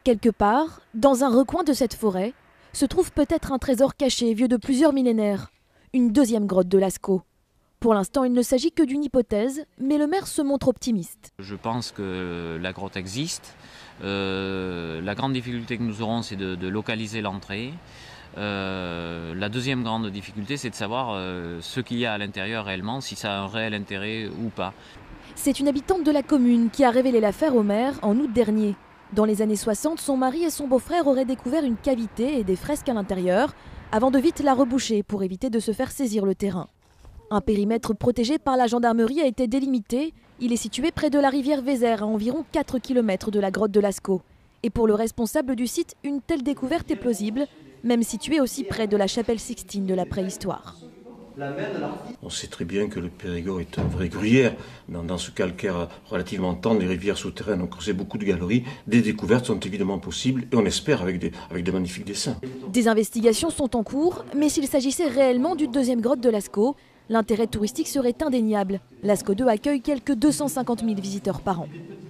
Quelque part, dans un recoin de cette forêt, se trouve peut-être un trésor caché vieux de plusieurs millénaires, une deuxième grotte de Lascaux. Pour l'instant, il ne s'agit que d'une hypothèse, mais le maire se montre optimiste. Je pense que la grotte existe. La grande difficulté que nous aurons, c'est de localiser l'entrée. La deuxième grande difficulté, c'est de savoir ce qu'il y a à l'intérieur réellement, si ça a un réel intérêt ou pas. C'est une habitante de la commune qui a révélé l'affaire au maire en août dernier. Dans les années 60, son mari et son beau-frère auraient découvert une cavité et des fresques à l'intérieur, avant de vite la reboucher pour éviter de se faire saisir le terrain. Un périmètre protégé par la gendarmerie a été délimité. Il est situé près de la rivière Vézère, à environ 4 km de la grotte de Lascaux. Et pour le responsable du site, une telle découverte est plausible, même située aussi près de la chapelle Sixtine de la préhistoire. On sait très bien que le Périgord est un vrai gruyère. Dans ce calcaire relativement tendre, les rivières souterraines ont creusé beaucoup de galeries. Des découvertes sont évidemment possibles et on espère avec de magnifiques dessins. Des investigations sont en cours, mais s'il s'agissait réellement d'une deuxième grotte de Lascaux, l'intérêt touristique serait indéniable. Lascaux 2 accueille quelques 250 000 visiteurs par an.